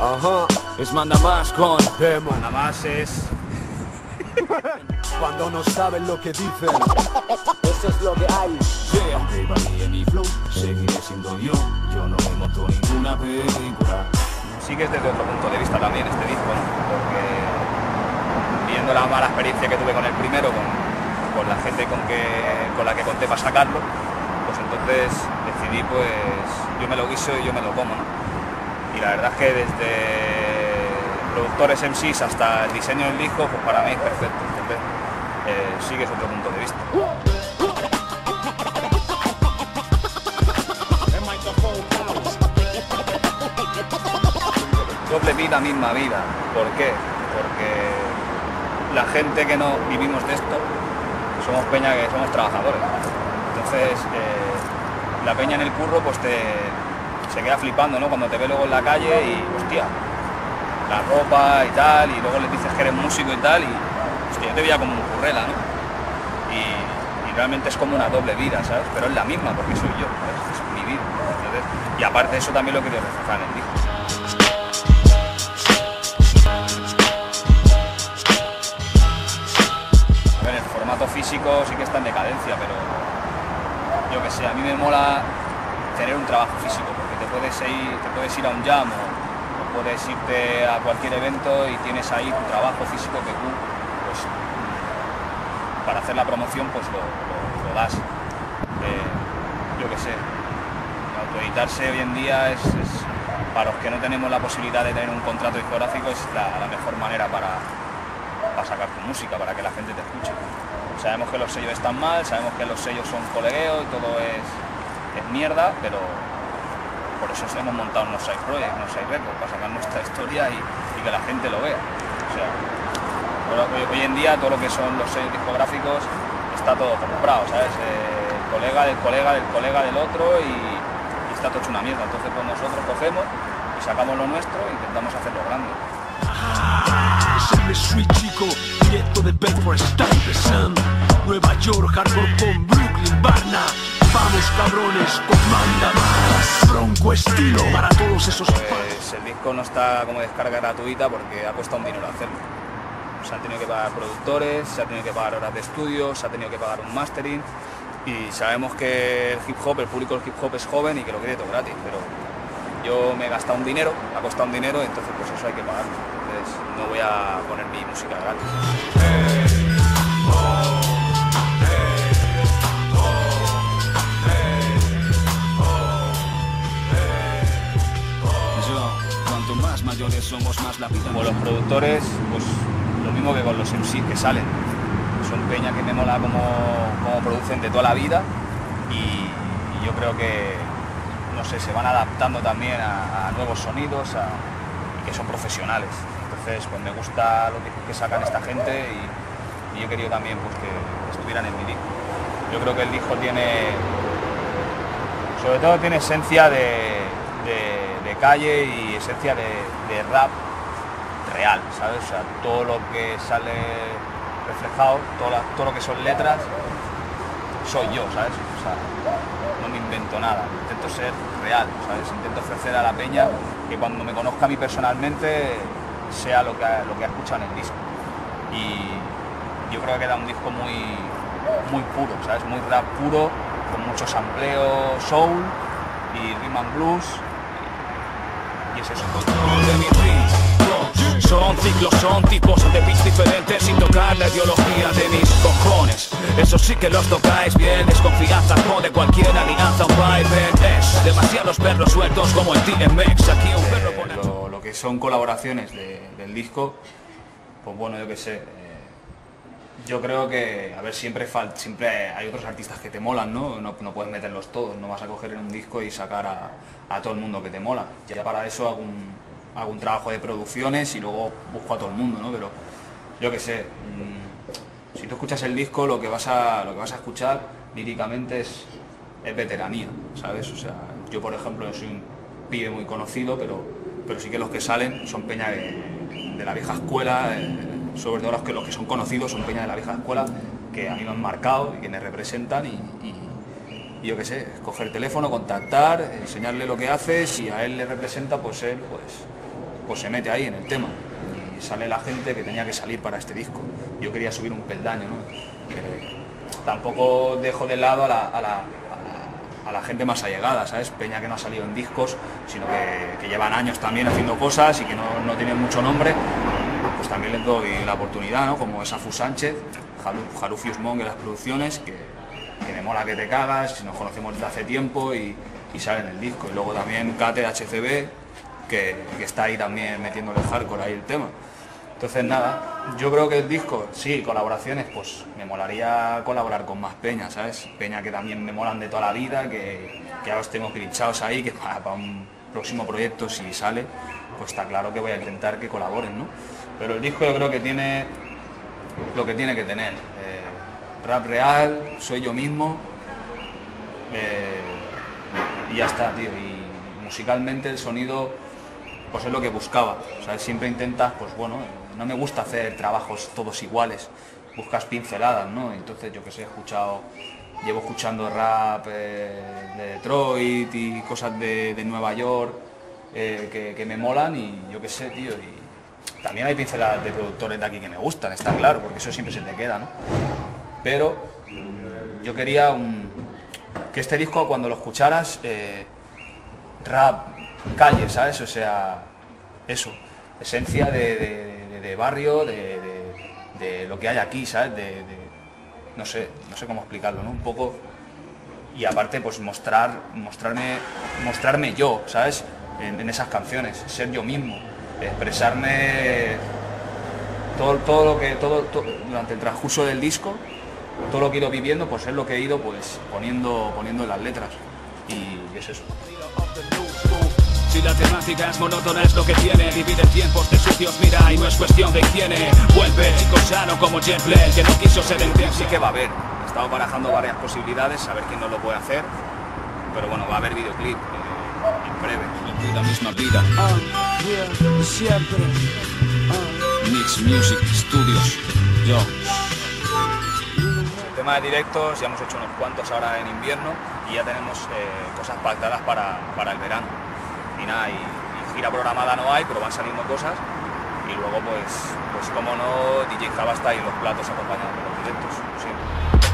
Ajá. Es manda más con Demo. Manda más es Cuando no saben lo que dicen. Eso es lo que hay. yeah. Aunque varíe mi flow, seguiré siendo yo. Yo no me monto ninguna película. Sí que es desde otro punto de vista también este disco, ¿no? Porque viendo la mala experiencia que tuve con el primero, con la gente con la que conté para sacarlo, pues entonces decidí, pues yo me lo guiso y yo me lo como, ¿no? Y la verdad es que desde productores MCs hasta el diseño del disco, pues para mí es perfecto, ¿entendés? Sí que es otro punto de vista. Doble vida, misma vida. ¿Por qué? Porque la gente que no vivimos de esto, somos peña que somos trabajadores. Entonces, la peña en el curro pues se queda flipando, ¿no? Cuando te ve luego en la calle y, hostia, la ropa y tal, y luego les dices que eres músico y tal, y hostia, yo te veía como un currela, ¿no? Y realmente es como una doble vida, ¿sabes? Pero es la misma, porque soy yo, ¿sabes? Es mi vida, ¿sabes? Y aparte de eso también lo quiero reflejar en el disco. A ver, el formato físico sí que está en decadencia, pero yo que sé, a mí me mola tener un trabajo físico, porque te puedes ir a un jam o puedes irte a cualquier evento y tienes ahí tu trabajo físico que tú, pues, para hacer la promoción, pues lo das. Yo qué sé, autoeditarse hoy en día es, para los que no tenemos la posibilidad de tener un contrato discográfico, es la mejor manera para sacar tu música, para que la gente te escuche. Sabemos que los sellos están mal, sabemos que los sellos son colegueo y todo es mierda, pero por eso hemos montado unos side projects, unos side records, para sacar nuestra historia y que la gente lo vea. O sea, hoy en día todo lo que son los sellos discográficos está todo comprado, ¿sabes? El colega del colega del colega del otro y está todo hecho una mierda. Entonces pues nosotros cogemos y sacamos lo nuestro e intentamos hacerlo grande. Soy Street Chico, directo de Bedford, Stuyvesant, Nueva York, hardcore con Brooklyn, Varna. Vamos cabrones, comanda más, bronco estilo para todos esos. Pues el disco no está como descarga gratuita porque ha costado un dinero hacerlo. Se han tenido que pagar productores, se ha tenido que pagar horas de estudio, se ha tenido que pagar un mastering y sabemos que el hip hop, el público del hip hop es joven y que lo quiere todo gratis, pero yo me he gastado un dinero, ha costado un dinero, entonces pues eso hay que pagarlo. Entonces no voy a poner mi música gratis. Cuanto más mayores somos, más la vida. Como los productores, pues lo mismo que con los MCs que salen. Son peña que me mola como producen de toda la vida y yo creo que, no sé, se van adaptando también a nuevos sonidos y que son profesionales. Entonces, pues me gusta lo que sacan esta gente y yo he querido también pues, que estuvieran en mi disco. Yo creo que el disco sobre todo tiene esencia de calle y esencia de rap real, ¿sabes? O sea, todo lo que sale reflejado, todo lo que son letras, soy yo, ¿sabes? O sea, no me invento nada, intento ser real, ¿sabes? Intento ofrecer a la peña que cuando me conozca a mí personalmente sea lo que ha escuchado en el disco. Y yo creo que queda un disco muy puro, ¿sabes? Muy rap puro, con mucho sampleo soul y rhythm and blues. Y es eso. Son ciclos, son tipos de beats diferentes sin tocar la ideología de mis cojones. Eso sí que los tocáis bien, desconfianza de cualquier alianza, un vibe es demasiados perros sueltos como el TMX. Aquí un perro pone... Lo que son colaboraciones del disco, pues bueno, yo qué sé. Yo creo que, a ver, siempre hay otros artistas que te molan, ¿no? No puedes meterlos todos, no vas a coger en un disco y sacar a todo el mundo que te mola. Ya para eso hago un trabajo de producciones y luego busco a todo el mundo, ¿no? Pero yo qué sé, si tú escuchas el disco, lo que vas a escuchar líricamente es veteranía, ¿sabes? O sea, yo por ejemplo soy un pibe muy conocido, pero sí que los que salen son peña de la vieja escuela, sobre todo los que son conocidos son peña de la vieja escuela que a mí me han marcado y que me representan y yo qué sé, coger el teléfono, contactar, enseñarle lo que haces y a él le representa, pues él pues pues se mete ahí en el tema. Y sale la gente que tenía que salir para este disco. Yo quería subir un peldaño, ¿no? Tampoco dejo de lado a la gente más allegada, ¿sabes? Peña que no ha salido en discos, sino que llevan años también haciendo cosas y que no tienen mucho nombre, pues también les doy la oportunidad, ¿no? Como es Afu Sánchez, Jarufius Monk en las producciones, que me mola que te cagas, nos conocemos desde hace tiempo y sale en el disco. Y luego también Kate HCB, que está ahí también metiéndole hardcore ahí el tema. Entonces nada, yo creo que el disco, sí, colaboraciones, pues me molaría colaborar con más peña, ¿sabes? Peña que también me molan de toda la vida, que ya los tengo pinchados ahí, que para un próximo proyecto, si sale, pues está claro que voy a intentar que colaboren, ¿no? Pero el disco yo creo que tiene lo que tiene que tener. Rap real, soy yo mismo, y ya está, tío. Y musicalmente el sonido, pues es lo que buscaba, ¿sabes? Siempre intentas, pues bueno, no me gusta hacer trabajos todos iguales, buscas pinceladas, ¿no? Entonces yo que sé, llevo escuchando rap de Detroit y cosas de Nueva York que me molan y yo que sé, tío, y también hay pinceladas de productores de aquí que me gustan, está claro, porque eso siempre se te queda, ¿no? Pero yo quería que este disco cuando lo escucharas, rap, calle, ¿sabes? O sea, eso, esencia de barrio, de lo que hay aquí, ¿sabes? No sé cómo explicarlo, ¿no? Un poco, y aparte pues mostrarme yo, ¿sabes? En esas canciones, ser yo mismo, expresarme todo durante el transcurso del disco, todo lo que he ido viviendo, pues es lo que he ido pues poniendo en las letras, y es eso. Si la temática es monótona es lo que tiene, divide tiempos de sucios, mira, y no es cuestión de higiene. Vuelve chico sano como Jeff Blake, que no quiso ser el Sí que va a haber, he estado barajando varias posibilidades, a ver quién no lo puede hacer, pero bueno, va a haber videoclip en breve. La misma vida. Siempre. Mix Music Studios. Yo. El tema de directos, ya hemos hecho unos cuantos ahora en invierno y ya tenemos cosas pactadas para el verano. Y nada, y gira programada no hay, pero van saliendo cosas. Y luego pues como no, DJ Java está ahí en los platos acompañando los directos, siempre.